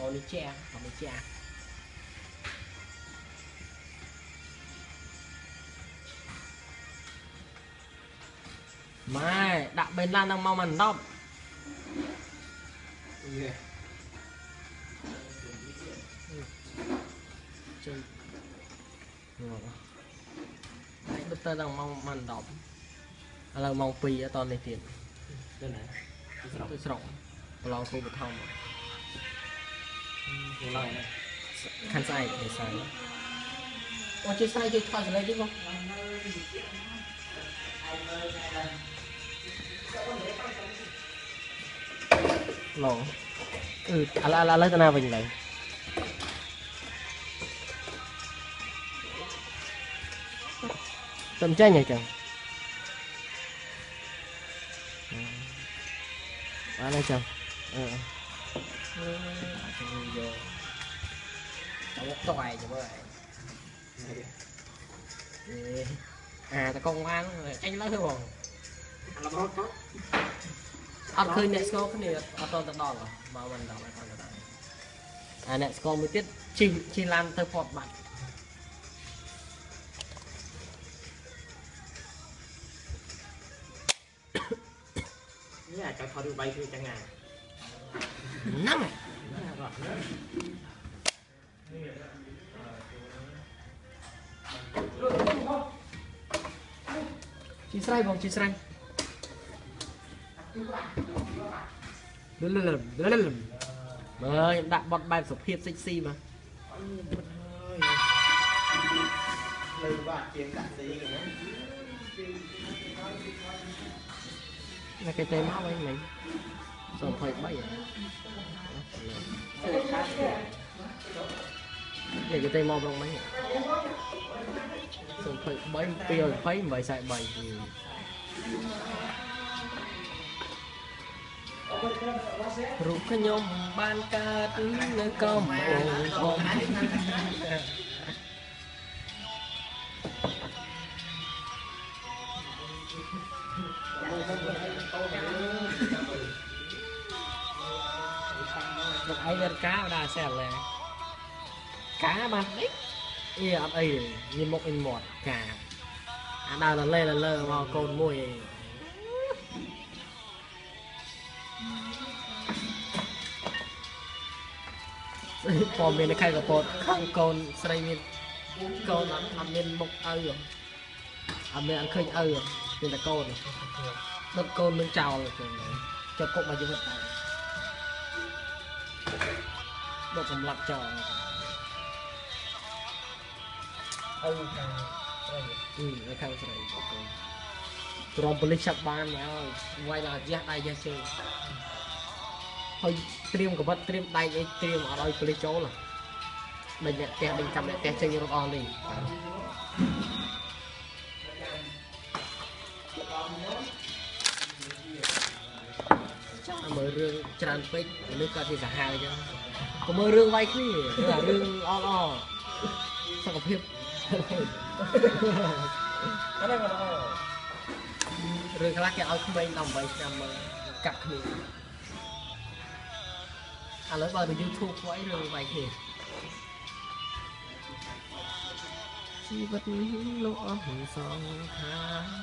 bỏ đi che mai đặt bên lan đang mau màn đọc đấy bức tơ đang mau màn đọc là mong pì ở toàn này tiền tôi sọng lòng khu vực thông khăn sai để sai ô chơi sai chơi thoát lấy đi không lỗ lấy tên nào mình này tâm tranh này chẳng đây chồng một toài chứ vậy à ta công an anh nói thôi ăn khơi nẹt score cái này ở toàn tập đòn rồi mà mình đòn lại còn được à nẹt score mới tiết chi lan tới phọt bạn là cho thôi đi bay thì chẳng ngàn năm chị sai bông chị sai đặt bọt bài sọc hiệp sexy mà lời bạn tiếng cả gì nữa là cái tên máu anh mình rồi phải bay để cái tên máu trong mấy rồi phải bay tiêu phải mày xài bay rủ cái nhôm ban ca nơi công ôm một ai lên cá đa xe là cá mà ít như ăn ấy nhìn một in một cả đào là lơ vào cồn mùi còn bên này khai của bột không cồn xây miền cồn ăn miền một ơi ăn miền ăn khơi ơi nên là cồn đất cồn mình trào rồi cho cục mà như vậy độ cầm lặt chờ cái khăn này rồi police chặt ban mà quay là giác đây ra chơi thôi stream của vật stream đây cái stream ở đây police chỗ là mình nhận tiền mình cầm lại tiền chơi như on đi mở rương tràn phết nước cả thì cả hai chứ có mở rương vay cái là rương o sao có hiệp rương khác cái áo không bên đồng vậy làm cặp mình à lấy vào từ YouTube vậy rương vay thì chi vật lỗ hồng song tha